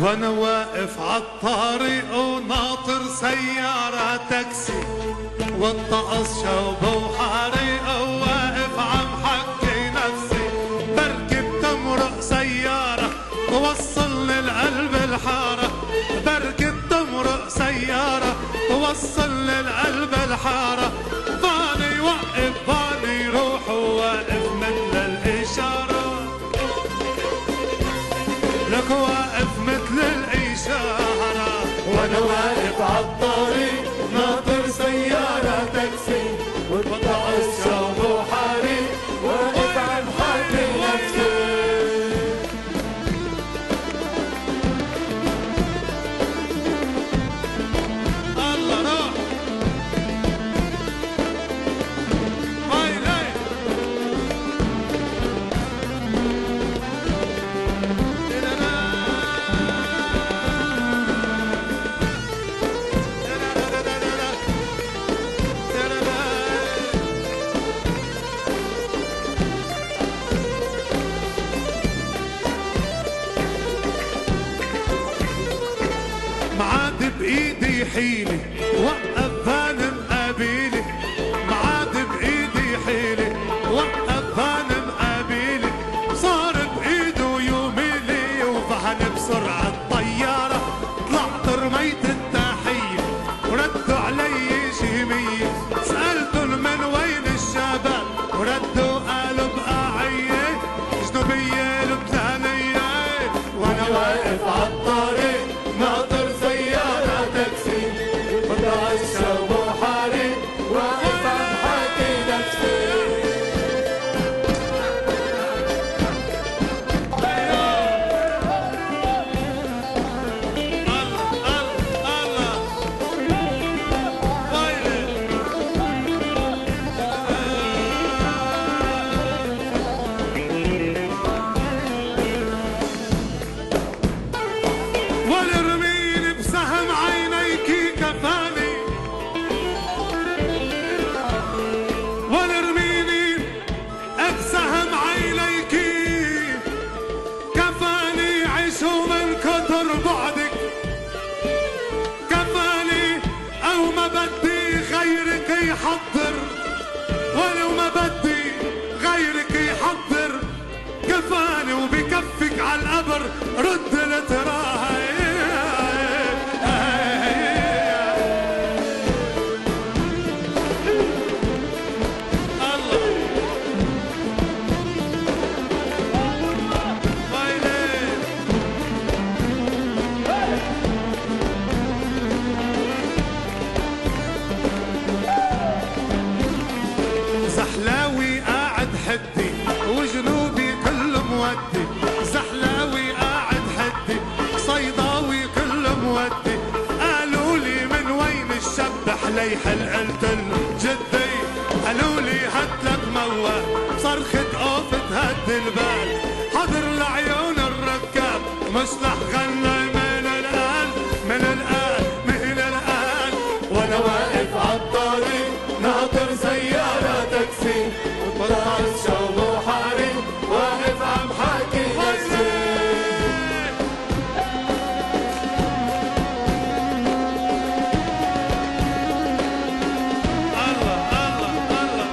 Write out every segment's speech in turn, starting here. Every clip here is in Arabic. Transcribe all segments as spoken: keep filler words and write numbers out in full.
وانا واقف عالطريق وناطر سيارة تاكسي، والطقس شوب وحريق وواقف عم حكي نفسي. بركب تمرق سيارة توصلني لقلب الحارة، بركب تمرق سيارة توصلني لقلب الحارة. باني وقف باني روح وواقف مثل الإشارة، لك واقف مثل الإشارة. وانا واقف عالطريق ناطر سيارة تاكسي، والطقس شوب وحريق واقف عم حكي نفسي. الله روح هاي هاي معاد بإيدي حيلي وقف فان مقابيلي، معاد بإيدي حيلي وقف فان مقابيلي. صار بإيده يوميلي وفهن بسرعة طيارة، طلعت رميت التحية وردوا علي جيمية. سألتن من وين الشباب وردوا قالوا بقاعية جنوبية لبنانية. وانا واقف عالطريق ناطر سيارة تاكسي، والطقس شوب وحريق واقف عم حكي نفسي. ولرميني بسهم عينيكي كفاني، ولرميني بسهم عينيكي كفاني. عيشوا من كتر بعدك كفاني، او ما بدي غيرك يحضر، ولو ما بدي غيرك يحضر كفاني. وبكفك عالقبر رد لتراها. زحلاوي قاعد حدي وجنوبي كله مودي، زحلاوي قاعد حدي صيداوي كله مودي. قالوا لي من وين الشب حليحل، قلت له جدي. قالوا لي هاتلك موال صرخة اوف تهدي البال، حضر لعيون الركاب مش رح غنى من الآن من الآن من الآن. وانا واقف عالطريق ناطر سيارة تاكسي، والطقس شوب وحريق واقف عم حكي نفسي. الله الله الله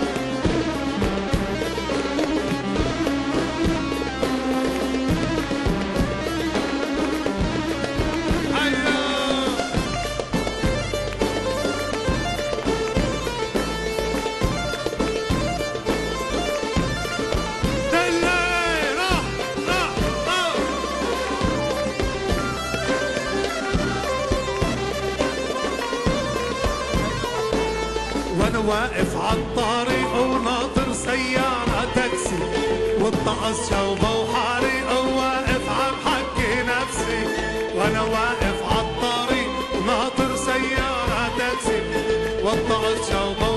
وانا واقف عالطريق وناطر سيارة تاكسي، والطقس شوبة وحريق وواقف عم حكي نفسي. وانا واقف عالطريق وناطر سيارة تاكسي، والطقس شوبة